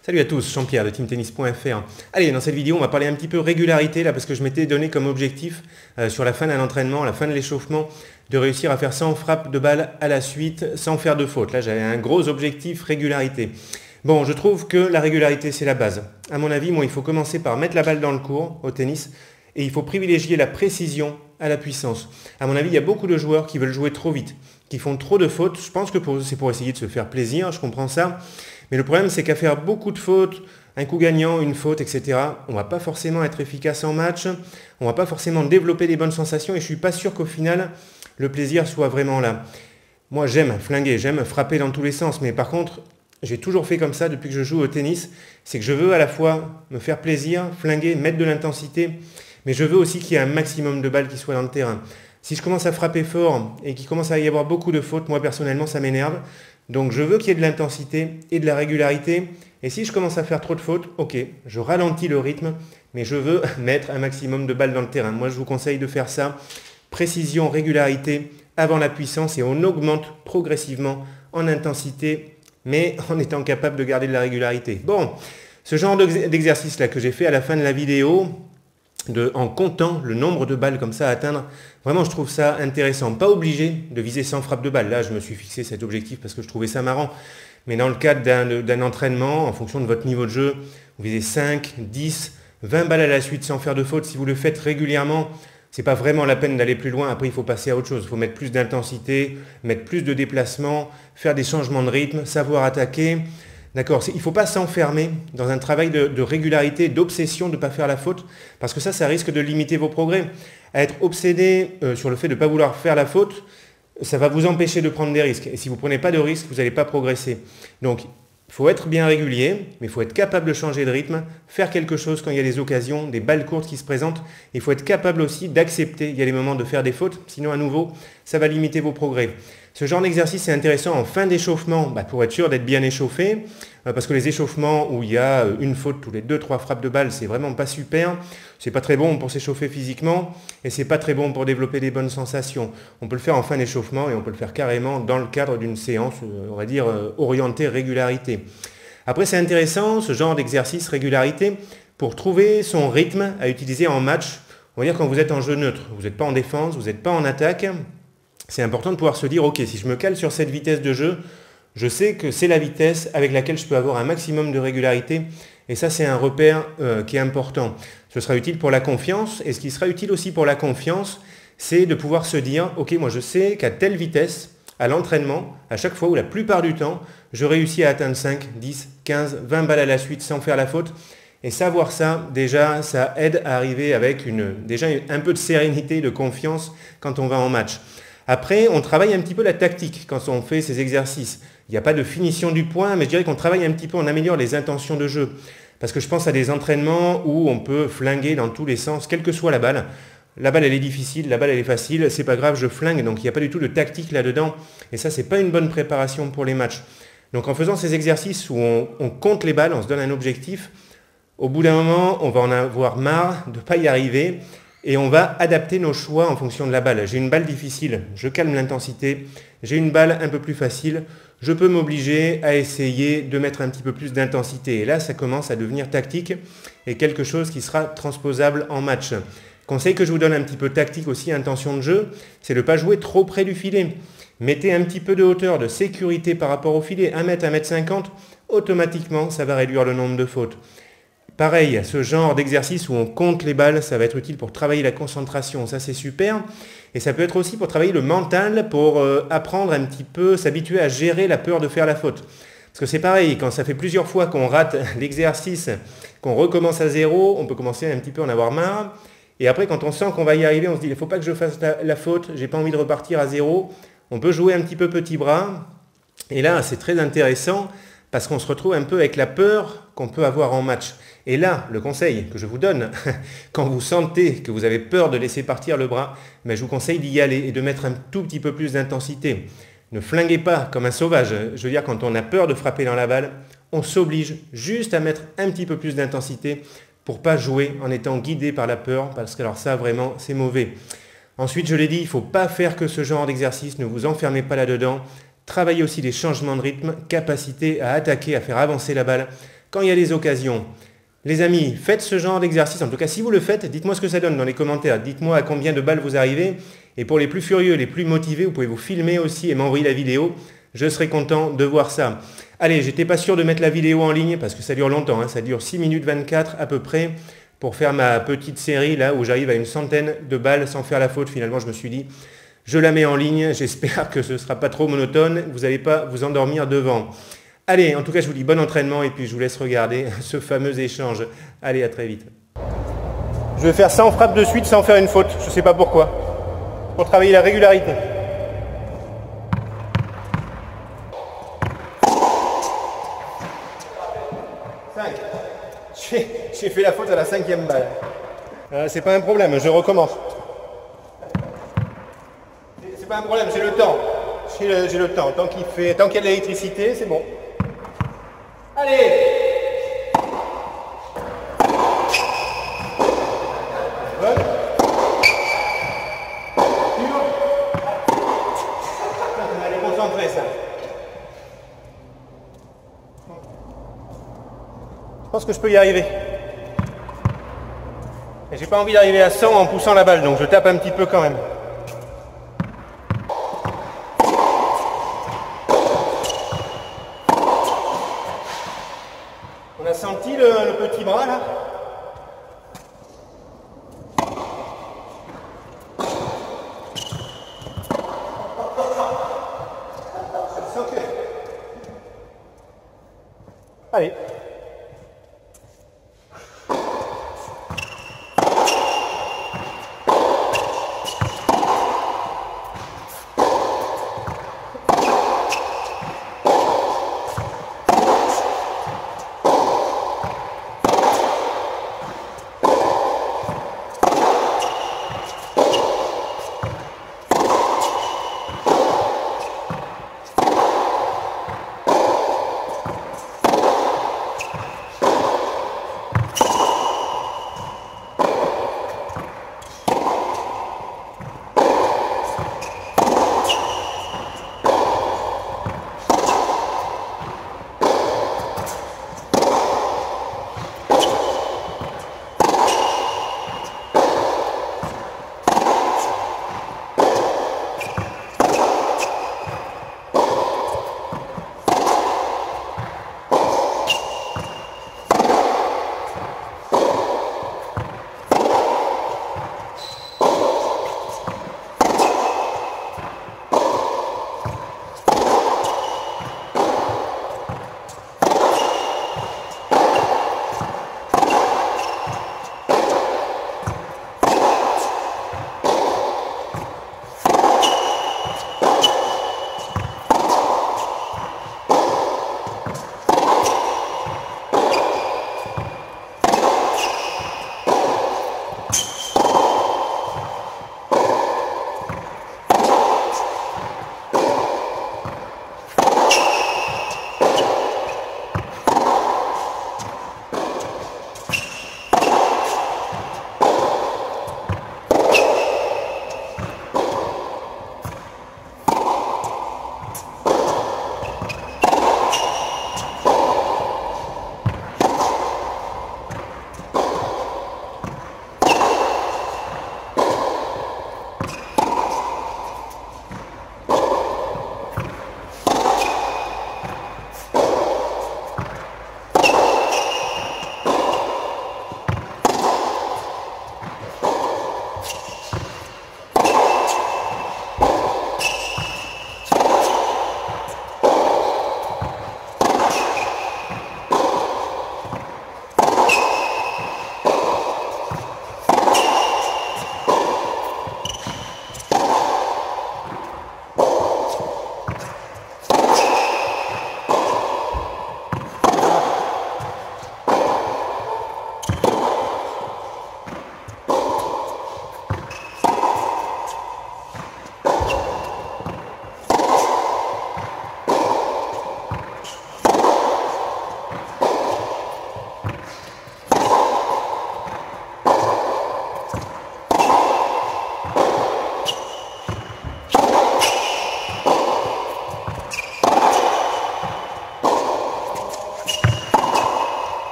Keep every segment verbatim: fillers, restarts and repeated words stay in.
Salut à tous, Jean-Pierre de team tennis point F R. Allez, dans cette vidéo, on va parler un petit peu régularité là parce que je m'étais donné comme objectif euh, sur la fin d'un entraînement, à la fin de l'échauffement, de réussir à faire cent frappes de balle à la suite sans faire de faute. Là, j'avais un gros objectif régularité. Bon, je trouve que la régularité, c'est la base. À mon avis, moi, il faut commencer par mettre la balle dans le court au tennis et il faut privilégier la précision à la puissance. À mon avis, il y a beaucoup de joueurs qui veulent jouer trop vite, qui font trop de fautes. Je pense que c'est pour essayer de se faire plaisir, je comprends ça. Mais le problème, c'est qu'à faire beaucoup de fautes, un coup gagnant, une faute, et cetera, on ne va pas forcément être efficace en match, on ne va pas forcément développer des bonnes sensations et je ne suis pas sûr qu'au final, le plaisir soit vraiment là. Moi, j'aime flinguer, j'aime frapper dans tous les sens, mais par contre, j'ai toujours fait comme ça depuis que je joue au tennis, c'est que je veux à la fois me faire plaisir, flinguer, mettre de l'intensité, mais je veux aussi qu'il y ait un maximum de balles qui soient dans le terrain. Si je commence à frapper fort et qu'il commence à y avoir beaucoup de fautes, moi personnellement, ça m'énerve. Donc je veux qu'il y ait de l'intensité et de la régularité. Et si je commence à faire trop de fautes, ok, je ralentis le rythme, mais je veux mettre un maximum de balles dans le terrain. Moi, je vous conseille de faire ça. Précision, régularité, avant la puissance, et on augmente progressivement en intensité, mais en étant capable de garder de la régularité. Bon, ce genre d'exercice-là que j'ai fait à la fin de la vidéo, De, en comptant le nombre de balles comme ça à atteindre, vraiment je trouve ça intéressant. Pas obligé de viser cent frappes de balles. Là, je me suis fixé cet objectif parce que je trouvais ça marrant. Mais dans le cadre d'un entraînement, en fonction de votre niveau de jeu, vous visez cinq, dix, vingt balles à la suite sans faire de faute. Si vous le faites régulièrement, c'est pas vraiment la peine d'aller plus loin. Après, il faut passer à autre chose. Il faut mettre plus d'intensité, mettre plus de déplacement, faire des changements de rythme, savoir attaquer. D'accord, il ne faut pas s'enfermer dans un travail de, de régularité, d'obsession de ne pas faire la faute, parce que ça, ça risque de limiter vos progrès. À être obsédé euh, sur le fait de ne pas vouloir faire la faute, ça va vous empêcher de prendre des risques. Et si vous ne prenez pas de risques, vous n'allez pas progresser. Donc, il faut être bien régulier, mais il faut être capable de changer de rythme, faire quelque chose quand il y a des occasions, des balles courtes qui se présentent. Il faut être capable aussi d'accepter, il y a des moments de faire des fautes, sinon à nouveau, ça va limiter vos progrès. Ce genre d'exercice est intéressant en fin d'échauffement bah, pour être sûr d'être bien échauffé, euh, parce que les échauffements où il y a une faute tous les deux trois frappes de balle, c'est vraiment pas super. C'est pas très bon pour s'échauffer physiquement et c'est pas très bon pour développer des bonnes sensations. On peut le faire en fin d'échauffement et on peut le faire carrément dans le cadre d'une séance, euh, on va dire, euh, orientée régularité. Après, c'est intéressant ce genre d'exercice régularité pour trouver son rythme à utiliser en match. On va dire quand vous êtes en jeu neutre, vous n'êtes pas en défense, vous n'êtes pas en attaque. C'est important de pouvoir se dire, ok, si je me cale sur cette vitesse de jeu, je sais que c'est la vitesse avec laquelle je peux avoir un maximum de régularité. Et ça, c'est un repère euh, qui est important. Ce sera utile pour la confiance. Et ce qui sera utile aussi pour la confiance, c'est de pouvoir se dire, ok, moi je sais qu'à telle vitesse, à l'entraînement, à chaque fois ou la plupart du temps, je réussis à atteindre cinq, dix, quinze, vingt balles à la suite sans faire la faute. Et savoir ça, déjà, ça aide à arriver avec une, déjà un peu de sérénité, de confiance quand on va en match. Après, on travaille un petit peu la tactique quand on fait ces exercices. Il n'y a pas de finition du point, mais je dirais qu'on travaille un petit peu, on améliore les intentions de jeu. Parce que je pense à des entraînements où on peut flinguer dans tous les sens, quelle que soit la balle. La balle, elle est difficile, la balle, elle est facile, c'est pas grave, je flingue. Donc, il n'y a pas du tout de tactique là-dedans. Et ça, c'est pas une bonne préparation pour les matchs. Donc, en faisant ces exercices où on, on compte les balles, on se donne un objectif, au bout d'un moment, on va en avoir marre de ne pas y arriver. Et on va adapter nos choix en fonction de la balle. J'ai une balle difficile, je calme l'intensité. J'ai une balle un peu plus facile, je peux m'obliger à essayer de mettre un petit peu plus d'intensité. Et là, ça commence à devenir tactique et quelque chose qui sera transposable en match. Conseil que je vous donne un petit peu tactique aussi, intention de jeu, c'est de ne pas jouer trop près du filet. Mettez un petit peu de hauteur, de sécurité par rapport au filet, un mètre, un mètre cinquante, automatiquement, ça va réduire le nombre de fautes. Pareil, ce genre d'exercice où on compte les balles, ça va être utile pour travailler la concentration, ça c'est super. Et ça peut être aussi pour travailler le mental, pour euh, apprendre un petit peu, s'habituer à gérer la peur de faire la faute. Parce que c'est pareil, quand ça fait plusieurs fois qu'on rate l'exercice, qu'on recommence à zéro, on peut commencer un petit peu à en avoir marre. Et après, quand on sent qu'on va y arriver, on se dit, il ne faut pas que je fasse la, la faute, j'ai pas envie de repartir à zéro. On peut jouer un petit peu petit bras. Et là, c'est très intéressant parce qu'on se retrouve un peu avec la peur qu'on peut avoir en match. Et là, le conseil que je vous donne, quand vous sentez que vous avez peur de laisser partir le bras, mais je vous conseille d'y aller et de mettre un tout petit peu plus d'intensité. Ne flinguez pas comme un sauvage. Je veux dire, quand on a peur de frapper dans la balle, on s'oblige juste à mettre un petit peu plus d'intensité pour ne pas jouer en étant guidé par la peur, parce que alors ça, vraiment, c'est mauvais. Ensuite, je l'ai dit, il ne faut pas faire que ce genre d'exercice, ne vous enfermez pas là-dedans. Travaillez aussi les changements de rythme, capacité à attaquer, à faire avancer la balle. quand il y a des occasions. Les amis, faites ce genre d'exercice. En tout cas, si vous le faites, dites-moi ce que ça donne dans les commentaires. Dites-moi à combien de balles vous arrivez. Et pour les plus furieux, les plus motivés, vous pouvez vous filmer aussi et m'envoyer la vidéo. Je serai content de voir ça. Allez, j'étais pas sûr de mettre la vidéo en ligne parce que ça dure longtemps. Hein. Ça dure six minutes vingt-quatre à peu près pour faire ma petite série là où j'arrive à une centaine de balles sans faire la faute. Finalement, je me suis dit, je la mets en ligne. J'espère que ce ne sera pas trop monotone. Vous n'allez pas vous endormir devant. Allez, en tout cas, je vous dis bon entraînement et puis je vous laisse regarder ce fameux échange. Allez, à très vite. Je vais faire cent frappes de suite sans faire une faute. Je ne sais pas pourquoi. Pour travailler la régularité. cinq. J'ai fait la faute à la cinquième balle. Euh, c'est pas un problème, je recommence. C'est pas un problème, j'ai le temps. J'ai le, j'ai le temps. Tant qu'il fait, tant qu'il y a de l'électricité, c'est bon. Allez! Bonne. Pure. On va aller concentrer ça. Je pense que je peux y arriver. Et j'ai pas envie d'arriver à cent en poussant la balle, donc je tape un petit peu quand même. On a senti le, le petit bras là? Je sens que... Allez.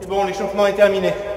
C'est bon, l'échauffement est terminé.